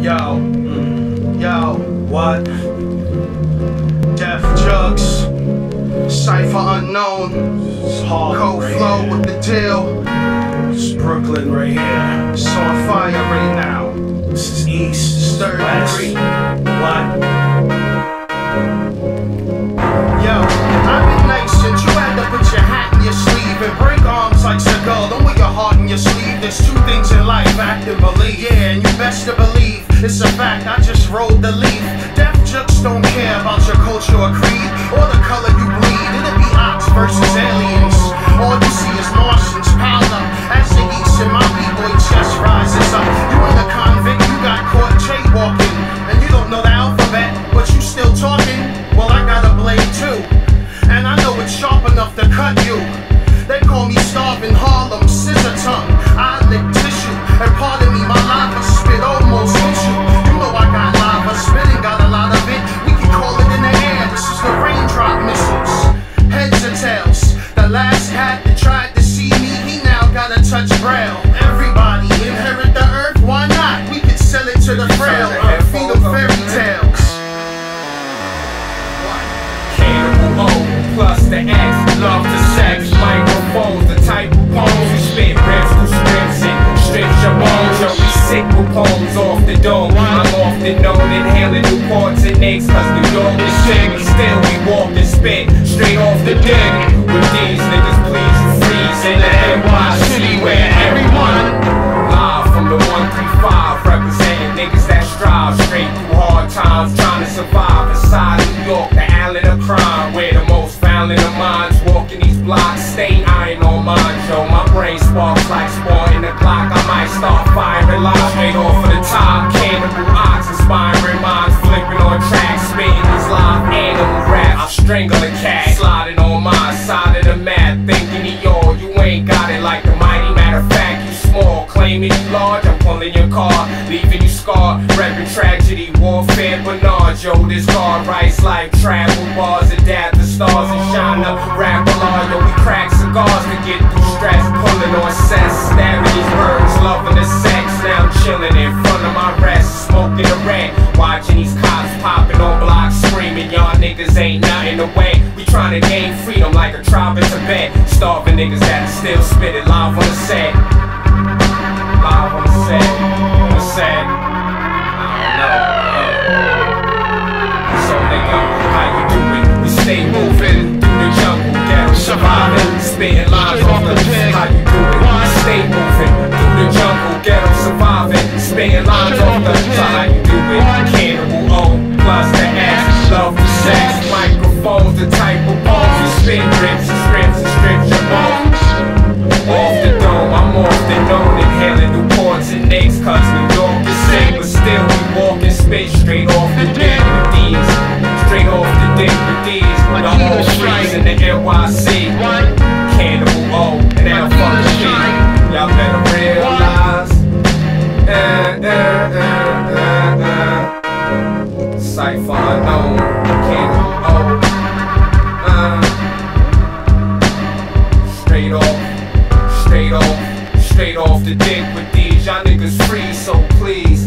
Yo, yo, what? Death Jugs, Cypher Unknown, Cold Flow with the deal. It's Brooklyn right here. It's on fire right now. This is East, third degree. What? Yo, I've been nice since you had to put your hat in your sleeve and break arms like Seagull. Don't wear your heart in your sleeve. There's two things in life, act and believe. Yeah, and you best to believe it's a fact. I just rolled the leaf. Deaf Jugs don't care about your culture or creed or the color you bleed. It'll be ox versus aliens. All you see is Martians piled up as the East and my b-boy chest rises up. You ain't a convict, you got caught jaywalking, and you don't know the alphabet, but you still talking. Well, I got a blade too, and I know it's sharp enough to cut you. They call me starving Harlem, scissor tongue, I lick tissue, and pardon me, my lava spit almost hit you. You know I got lava spitting, got a lot of it. We can call it in the air. This is the raindrop missiles. Heads or tails. The last hat that tried to see me, he now gotta touch braille. Everybody inherit the earth, why not? We could sell it to the frail, feed them fairy tales. Cannibal O plus the X, love the sex, microphones, the type of poems we spit, rips through strips and strips your bones. Yo, we sick with poems off the dome. I'm often known inhaling Newports and Nicks, cause New York is shit. Still we walk and spit straight off the dick. With these niggas, please you freeze in the NYC where everyone live from the 135, representing niggas that strive straight through hard times, trying to survive inside New York, the island of crime, where the most violent of minds walking these blocks, stay iron on mine. Yo, my brain sparks like spawn in the clock. I might start firing live straight off of the top. Cannibal ox, inspiring minds, flipping on tracks, spitting these live animal raps. I'll strangle a cat, sliding on my side of the map, thinking he all. You ain't got it like the mighty. Matter of fact, you small, claiming you large. I'm pulling your car, leaving you scarred, repping tragedy, warfare, Bernard. Yo, this guard writes like travel bars, adapt the stars and shine up, rap along. Yo, we crack cigars to get through stress, pulling on cess, stabbing these birds, loving the sex. Now I'm chilling in front of my rest, smoking a red, watching these cops popping on blocks, screaming, y'all niggas ain't nothing away. We trying to gain freedom like a tribe in Tibet, starving niggas that still spit it live on the set. Live on the set, on the set. I don't know. So nigga, how you do it? We stay moving through the jungle, ghetto surviving, spitting lines off the pen. How you do it? We stay moving through the jungle, ghetto surviving, spitting lines off the pen. So how you do it? Cannibal O plus the X, love the sex, microphones, the type of bones we spit, rips and strips and strips your bones. Off the dome, I'm often known inhaling Newports and Nicks, cause New York is sick, but still we walk and spit straight off the dick with these, straight off the dick with these. The whole freeze in the NYC, Cannibal O and that fucking shit. Y'all better realize. Cypher Unknown, Cannibal O. Straight off, straight off the dick with these. Y'all niggas free, so please